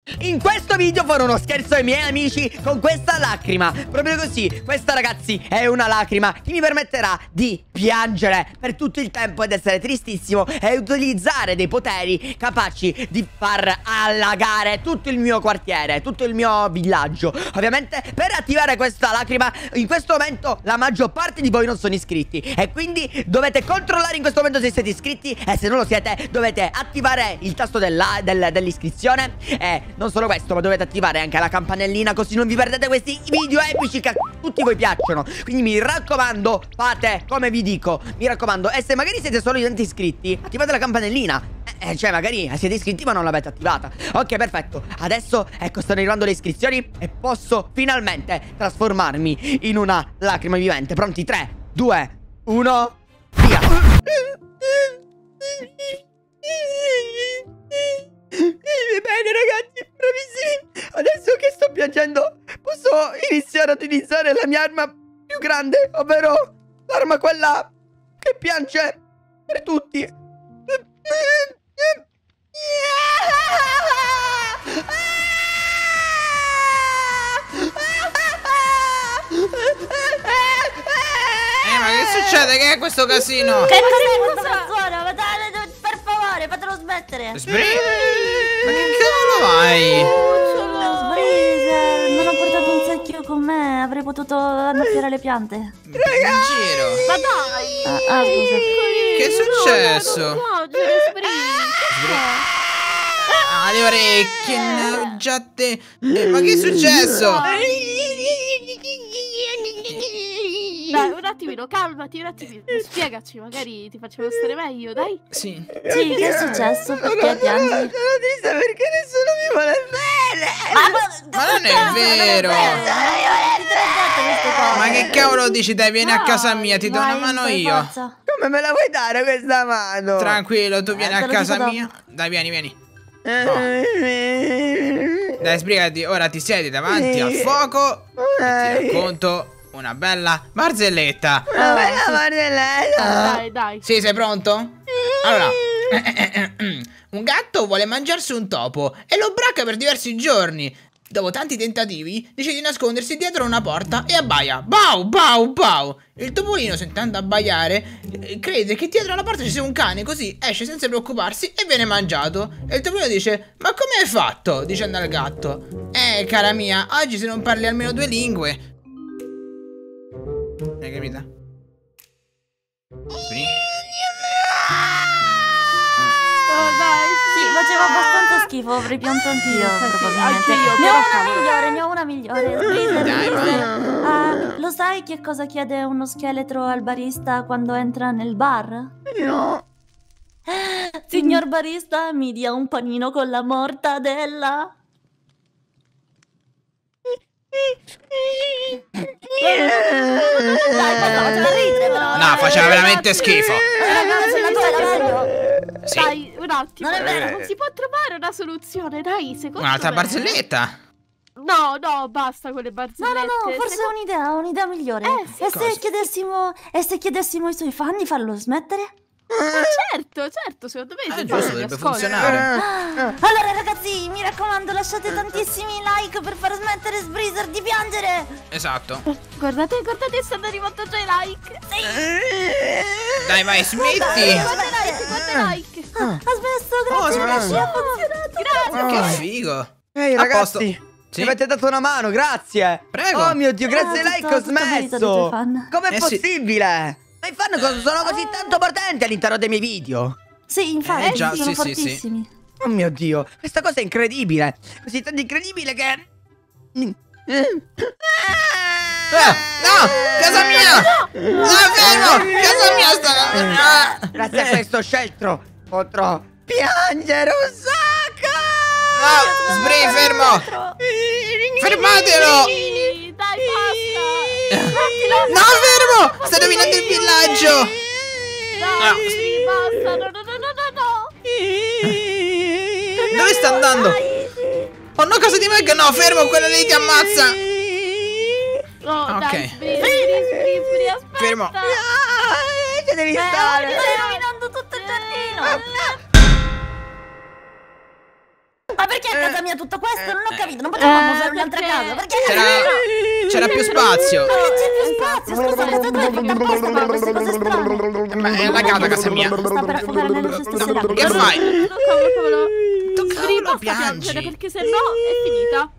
In questo video farò uno scherzo ai miei amici con questa lacrima. Proprio così, questa ragazzi è una lacrima che mi permetterà di piangere per tutto il tempo ed essere tristissimo e utilizzare dei poteri capaci di far allagare tutto il mio quartiere, tutto il mio villaggio. Ovviamente per attivare questa lacrima in questo momento la maggior parte di voi non sono iscritti e quindi dovete controllare in questo momento se siete iscritti, e se non lo siete dovete attivare il tasto dell'iscrizione. E non solo questo, ma dovete attivare anche la campanellina, così non vi perdete questi video epici che a tutti voi piacciono. Quindi mi raccomando, fate come vi dico, mi raccomando. E se magari siete solamente iscritti, attivate la campanellina. Cioè magari siete iscritti ma non l'avete attivata. Ok, perfetto. Adesso ecco, stanno arrivando le iscrizioni e posso finalmente trasformarmi in una lacrima vivente. Pronti? 3, 2, 1, via. Bene ragazzi, bravissimi. Adesso che sto piangendo posso iniziare ad utilizzare la mia arma più grande, ovvero l'arma quella che piange per tutti. Ma che succede? Che è questo casino? Che cos'è questa persona? Ma dai, per favore, fatelo smettere. Ma che cavolo vai? Sbriser, non ho portato un secchio con me, avrei potuto annaffiare le piante. In giro. Ma dai! Scusa. Che è successo? Le orecchie, ne ho già te. Ma che è successo? Dai, un attimino, calmati, un attimino. Spiegaci, magari ti facciamo stare meglio, dai. Sì. Sì, che è successo? Perché piangi? Sono triste perché nessuno mi vuole bene. Ma non è vero. Ma che cavolo dici? Dai, vieni a casa mia, ti do una mano io. Come me la vuoi dare questa mano? Tranquillo, tu vieni a casa mia. Dai, vieni. Oh. Dai, sbrigati, ora ti siedi davanti al fuoco e ti racconto una bella barzelletta. Una bella barzelletta. Dai. Sì, sei pronto? Allora, un gatto vuole mangiarsi un topo e lo bracca per diversi giorni. Dopo tanti tentativi decide di nascondersi dietro una porta e abbaia. Bau, bau, bau. Il topolino, sentendo abbaiare, crede che dietro la porta ci sia un cane, così esce senza preoccuparsi e viene mangiato. E il topolino dice: ma come hai fatto? Dicendo al gatto: cara mia, oggi se non parli almeno 2 lingue. Hai capito? Sì, faceva abbastanza schifo, avrei pianto anch'io, probabilmente. Ne ho una migliore. Dai, vai. Lo sai che cosa chiede uno scheletro al barista quando entra nel bar? No. Signor barista, mi dia un panino con la mortadella. No, faceva veramente schifo. Sì. Dai, un attimo. Non è vero. Si può trovare una soluzione, dai, secondo Un'altra me. barzelletta? No, basta con le barzellette. No, forse ho un'idea migliore. Sì, e se chiedessimo ai suoi fan di farlo smettere? Certo, secondo me giusto, dovrebbe funzionare. Allora ragazzi, mi raccomando, lasciate tantissimi like per far smettere Sbriser di piangere. Esatto. Guardate, stanno arrivando già i like. Dai, vai, smetti. Quante like. Ha smesso, grazie. Oh, Grazie. Che figo. Ehi A posto. ragazzi, Sì? mi avete dato una mano, grazie. Prego. Oh mio Dio, grazie ai like ho tutta merito dei tuoi smesso. fan. Com'è Sì. possibile? Ma i fan sono così tanto potenti all'interno dei miei video. Sì, infatti, già, sono sì. fortissimi. Oh mio Dio, questa cosa è incredibile. Così tanto incredibile che... No, casa mia. No, fermo. Casa mia sta. Grazie a questo sceltro potrò piangere un sacco. No, Sbri, fermo. Fermatelo. Dai, basta. No, fermo. Stai rovinando il villaggio. Dai, sì, basta. No. Dove sta andando? Oh no, cosa di Meg? No, fermo, quella lì ti ammazza. No, Ok. dai, Sbri, aspetta. Fermo. Ci devi stare. Stai rovinando tutto il giardino. Ma perché a casa mia tutto questo? Non ho capito, non potevamo usare un'altra casa. Perché C'era più spazio. Ma che c'è più spazio? Scusa, le statue hai fatto apposta per queste cose strane. Ma è allagata casa mia. Sta per affogare nelle sue stesse lacrime. Che fai? No, cavolo. Cavolo, Basta piangi. piangere, perché se no è finita.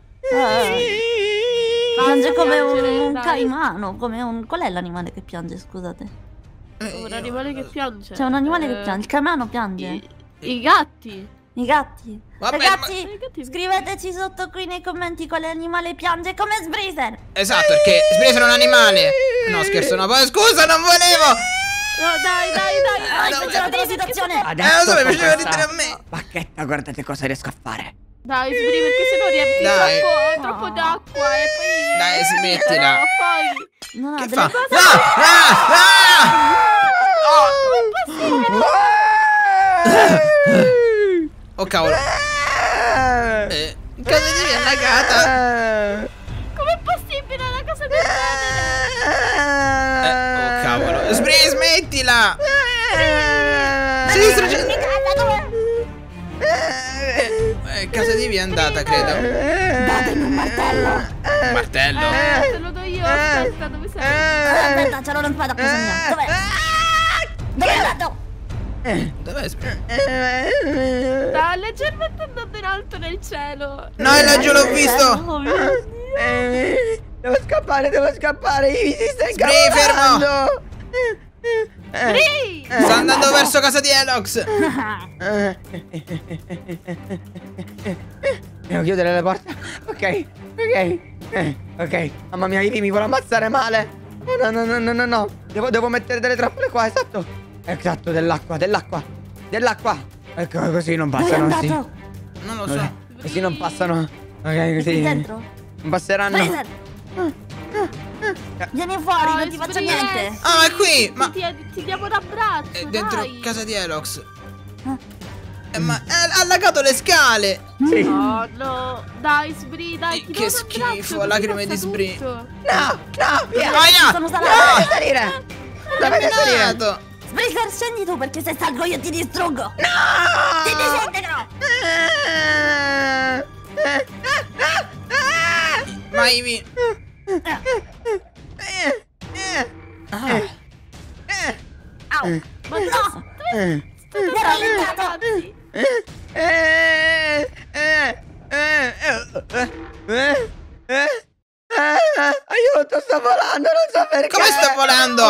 Piange come piangere, un dai. caimano, come un... Qual è l'animale che piange, scusate? Un animale che piange. C'è un animale che piange, il caimano piange. I gatti. I gatti. Vabbè, Ragazzi, ma- I gatti- scriveteci sotto qui nei commenti quale animale piange come Sbreezer. Esatto, perché Sbreezer è un animale. No, scherzo, no. Poi scusa, non volevo. No, dai. Facciamo la situazione. Adesso lo so, mi cosa faceva sta- ridere a me. Bacchetta, guardate cosa riesco a fare. Dai, Sbri, perché sennò riempi Dai. troppo d'acqua e poi... Dai, smettila. No, poi... No, Che delle fa? cose- Oh cavolo. Casa di mia è annegata. Com'è possibile una cosa del genere? Oh cavolo. Sbri, smettila. Sinistra c'è. Casa di via è andata, credo. Datemi un martello. Un martello. Te lo do io, aspetta, dove sei? Aspetta, c'è una spada a casa mia. Dov'è? Dove è andato? Dov'è Sbri? Sta leggermente andando in alto nel cielo. No, è laggiù, l'ho visto. Devo scappare, Ivi si sta Sbri, incavolando. Sbri! Sta andando verso casa di Elox. Devo chiudere le porte. Ok. Ok. Mamma mia, Ivi mi vuole ammazzare male. No. Devo mettere delle trappole qua, esatto. Dell'acqua. Ecco, così non Dove è passano. Sì. andato? Non lo so. Così non passano. Ok, Qui così. dentro? Non passeranno. Sbreezer! Vieni fuori, non ti faccio Sbri, niente. Ah, è qui. Ma Ti diamo un abbraccio, è dentro dai. casa di Elox. Ma ha allagato le scale. Sì. No. Dai, Sbri, dai, ti do Che un abbraccio, schifo, così lacrime passa di Sbri. tutto. No, via. Aia! Sono Non salata. dovete salire. Dovete salire. Minato. Sbreezer, scendi tu perché se salgo io ti distruggo. No! Ti disintegro. Ma Ivy. Au. Ma no. Mi ero allentato. Ragazzi, Aiuto, sto volando, non so perché. Come sto volando?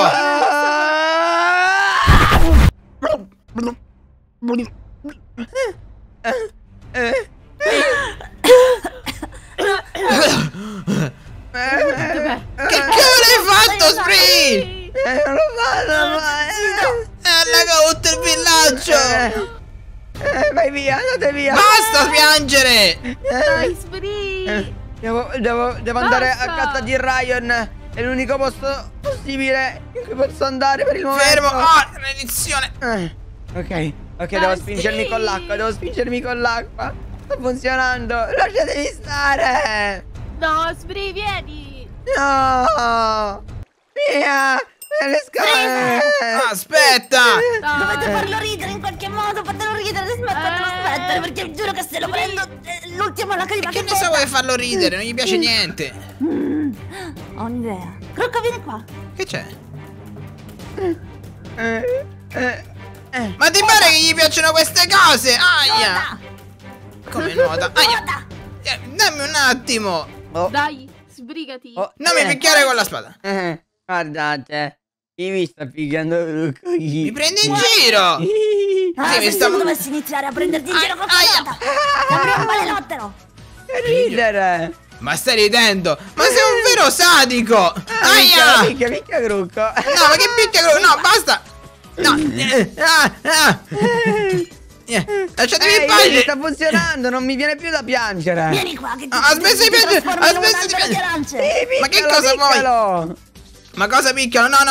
Che cavolo hai fatto, Sbri? Non lo fanno mai. È allagato tutto il villaggio. Vai via, andate via. Basta piangere. dai, Sbri. Devo andare a Basta. casa di Ryan. È l'unico posto possibile in cui posso andare per il momento. Fermo. Ah, maledizione. Ok, devo Dai, spingermi sì. con l'acqua. Sta funzionando. Lasciatemi stare. No, Sbri, vieni. No. Via. Le scale. Aspetta. Dovete farlo ridere in qualche modo. Fatelo ridere, smettetelo smettere. Perché giuro che se lo prendo l'ultima lacrima Che ne so, vuoi farlo ridere? Non gli piace niente. Ho un'idea. Crocco, vieni qua. Che c'è? Ma ti pare che gli piacciono queste cose? Aia. Come nuota? Aia. Dammi un attimo. Dai, sbrigati. Non mi picchiare con la spada. Guardate. Chi mi sta picchiando il Mi prendi in giro. Ah, Sì, mi se stavo- tu dovessi iniziare a prenderti in giro con Aia. questa sembri un balelottero. Che ridere. Ma stai ridendo? Ma sei un vero sadico. Aia. Picchia Grucco. No, ma che picchia? No, basta. No. Lasciatemi in Ehi, pace. sta funzionando, non mi viene più da piangere. Vieni qua che ti Ah, aspetta di piangere, trasformi in un aspetta di albero di piangere. arance. Sì, Ma che picchialo, cosa vuoi? picchialo. Ma cosa picchiano? No.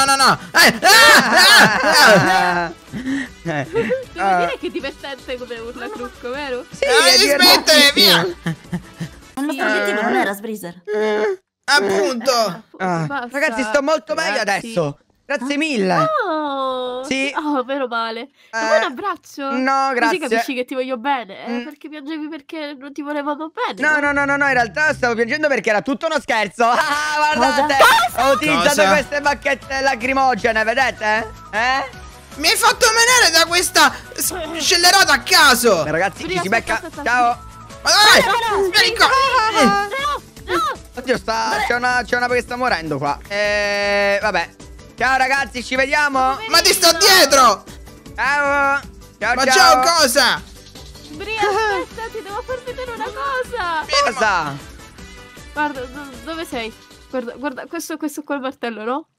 Devo dire che è divertente come urla Crucco, vero? Sì, Dai, è smettere, via. Il nostro obiettivo non era Sbreezer. Appunto. Ah, Basta. ragazzi, sto molto meglio Ragazzi. adesso. Grazie mille. Oh, Sì. Oh, meno male. Vuoi un abbraccio? No, grazie. Così capisci che ti voglio bene. Perché piangevi perché non ti volevamo bene. No, in realtà stavo piangendo perché era tutto uno scherzo. Ah, guardate, ho utilizzato Cosa? queste bacchette lacrimogene, vedete? Mi hai fatto menare da questa scellerata a caso. Ragazzi, ci si becca. Aspetta. Ciao. Ma dai, vieni qua. Oddio, c'è una che sta morendo qua. Vabbè. Ciao ragazzi, ci vediamo. Ma ti sto dietro. Ciao. Ciao, Ma ciao cosa? Bri, aspetta, ti devo far vedere una cosa. Cosa? Guarda, dove sei? Guarda, questo qua è il martello, no?